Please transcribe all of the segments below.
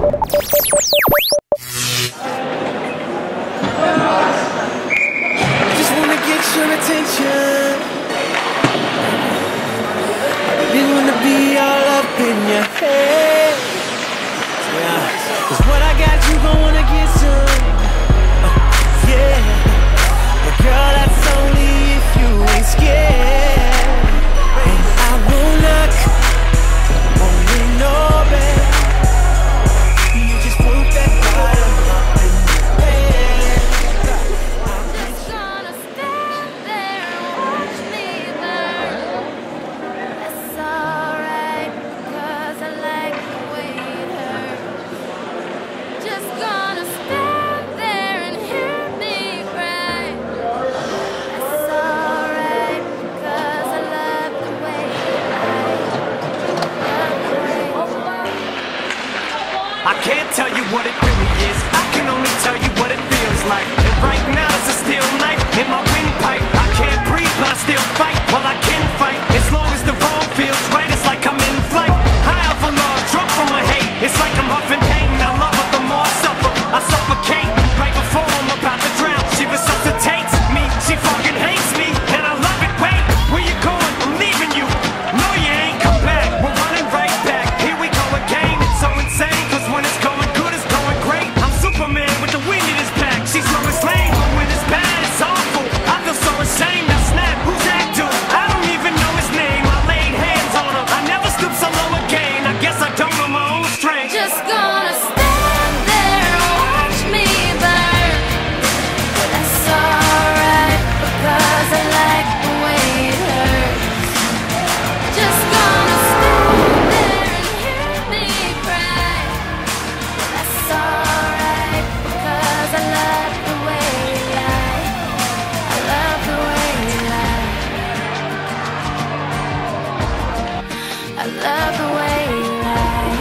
Just wanna get your attention. We wanna be all up in your head. Yeah. 'Cause what I got, you gon' wanna get some. Yeah. But girl, that's only if you ain't scared. And I won't knock on your door, babe. You just put that bottom up in your head. Just gonna stand there and watch me burn. That's alright, 'cause I like the way it hurts. Just gonna stand there and hear me cry. That's alright, 'cause I love the way you lie. Love the way you lie. I can't tell you what it really is. I can only tell you what it feels like. And right now it's a steel knife in my windpipe. I can't breathe, but I still fight. Well, I can fight as long as the road feels right. It's like I'm in flight. High off of love, drunk from my hate. It's like I'm huffing pain. I love her the more I suffer. I suffocate right before I'm about to drown. She resuscitates me. She fucking hates me, and I love it. Wait, where you going? I'm leaving you. No, you ain't come back. We're running right back. Here we go again. It's so insane, 'cause when it's going good, it's going great. I'm Superman with the wind in his back. She's Lois Lane, but when it's bad, it's awful. I feel so ashamed. I snap. Who's that dude? I don't even know his name. I laid hands on him. I never stoop so low again. I guess I don't know my own strength. Just gonna stand there and watch me burn. That's alright, because I like the way it hurts. Just gonna stand there and hear me cry. That's alright, because I love the way you lie. I love the way you lie. I love the way you lie.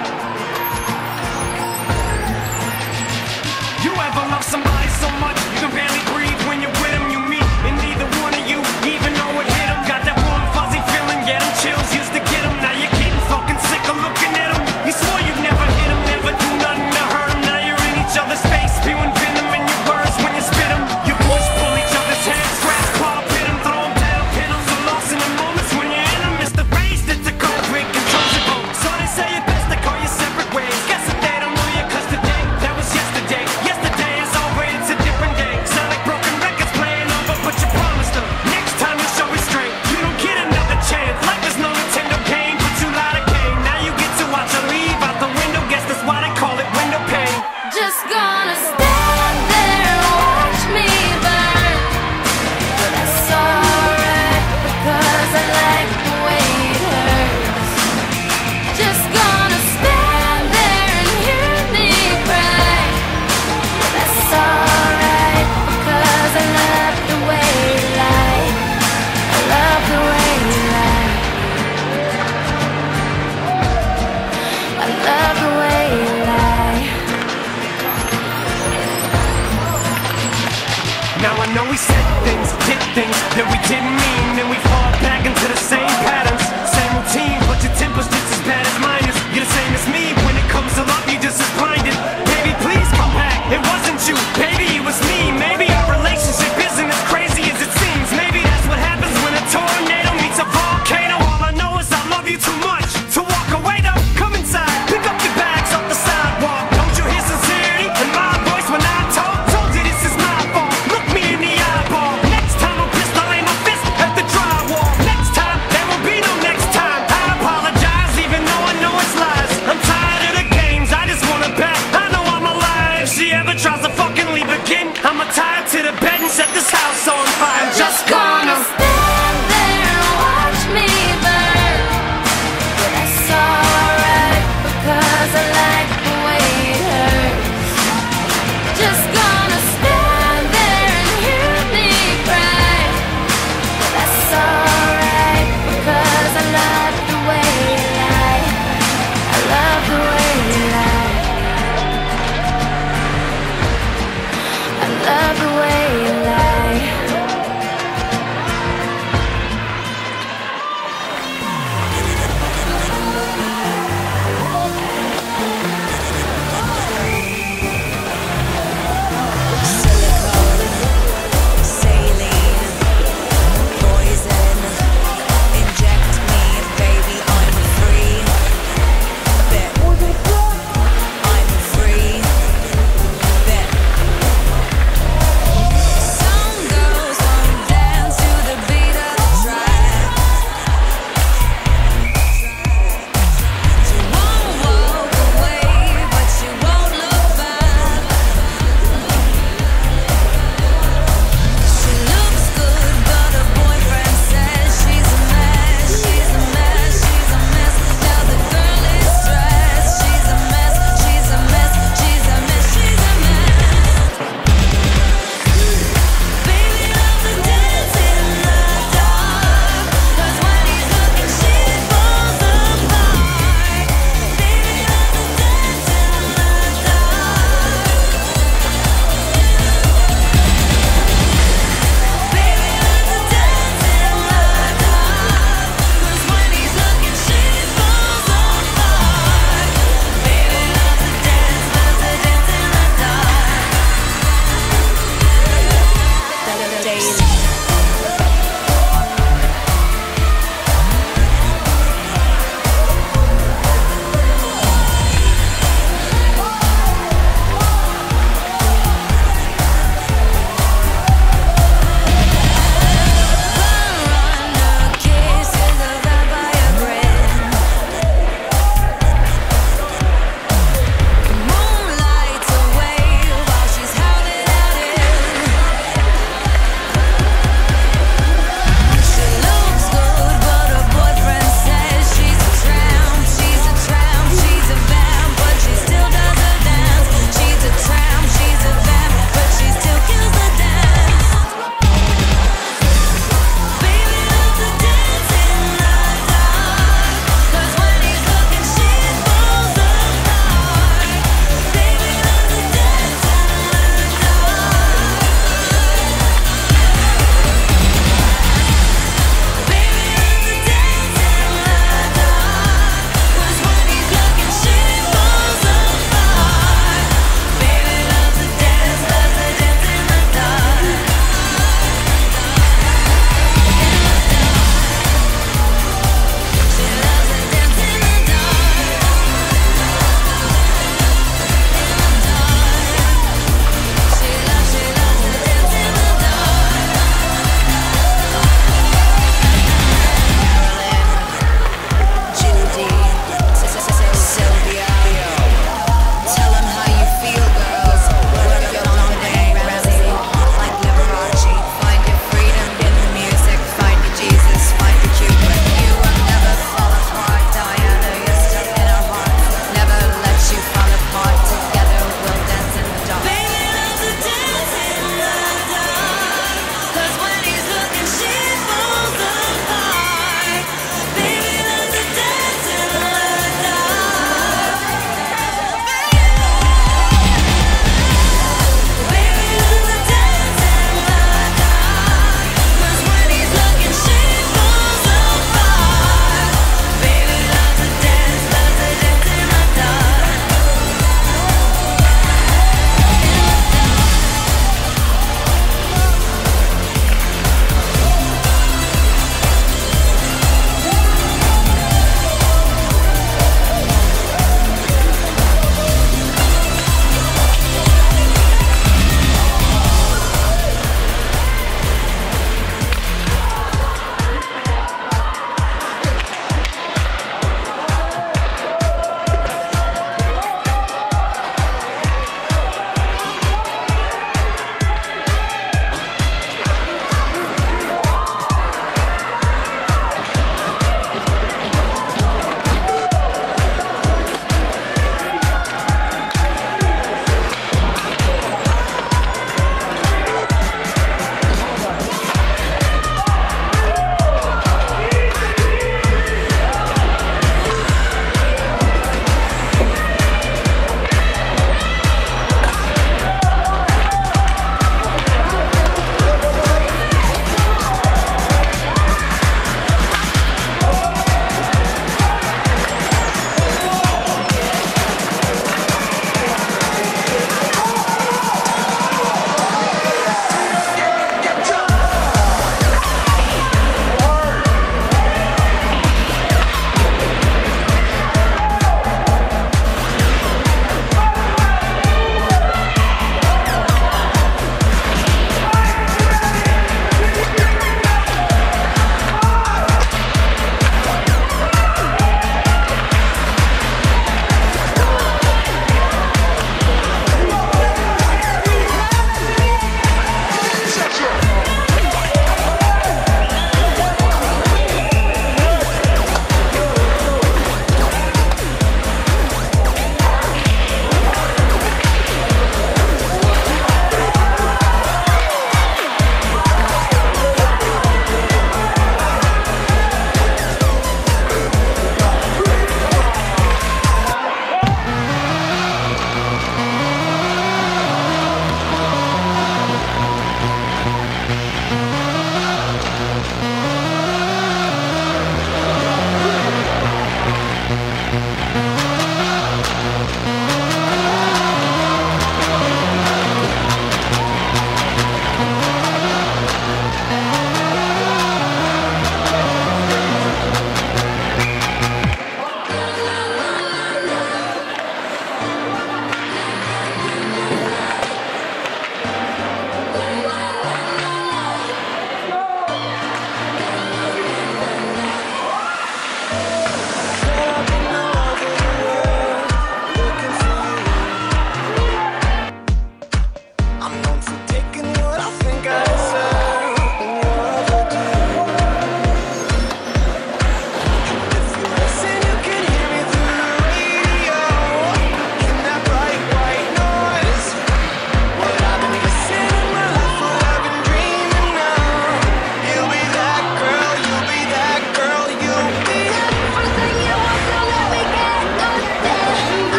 You ever love somebody so much you can barely breathe when you're with them? You meet, and neither one of you even know what hit them. Got that warm fuzzy feeling, yeah, them chills used to get them. Now you're getting fucking sick of looking at them. You swore you'd never hit them, never do nothing to hurt them. Now you're in each other's face, spewing venom in your words when you spit them. You push, pull each other's hands, scratch, claw, pit them, throw them down, pin them. So lost in the moments when you're in them. It's the rage that's a cold break controls your boat. So they say it best to call you separate ways. Guess that they don't know you, 'cause today, that was yesterday. Yesterday is over, it's a different day. Sound like broken records playing over, but you promised them. Next time you show restraint, you don't get another chance. Life is no Nintendo game, but you lied again. Now you get to watch her leave out the window. Guess that's why they call it window pane. Just gonna stand there and watch me burn. That's alright, because I like the way it hurts. Just gonna stand there and hear me cry. That's alright, because I love the way you lie. I love the way you lie. I love the way you lie. Now I know we said things, did things that we didn't mean. Then we fall back into the same patterns, same routine. But your temper's just as bad as mine is. You're the same as me. When it comes to love, you're just as blinded. Baby, please come back. It wasn't you, baby, it was me. Maybe our relationship isn't as crazy as it seems. Maybe that's what happens when a tornado meets a volcano. All I know is I love you too much to walk away. Though, come inside, pick up your bags off the sidewalk. Don't you hear sincerity in my voice when I talk? Told you this is my fault. Look me in the eyeball. Next time I'm pissed, I'll aim my fist at the drywall. Next time, there will be no next time. I apologize, even though I know it's lies. I'm tired of the games, I just wanna bet. I know I'm alive. If she ever tries to fucking leave again, I'ma tie her to the bed and set this house on fire. I'm just gonna stand there and watch me burn. That's alright, because I like the way it hurts. Just gonna stand there and hear me cry. That's alright, because I love the way you lie. I love the way you lie. I love the way you lie.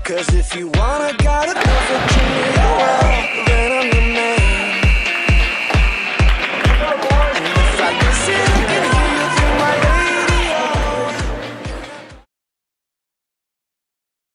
Cause if you wanna, gotta go for Jimmy, well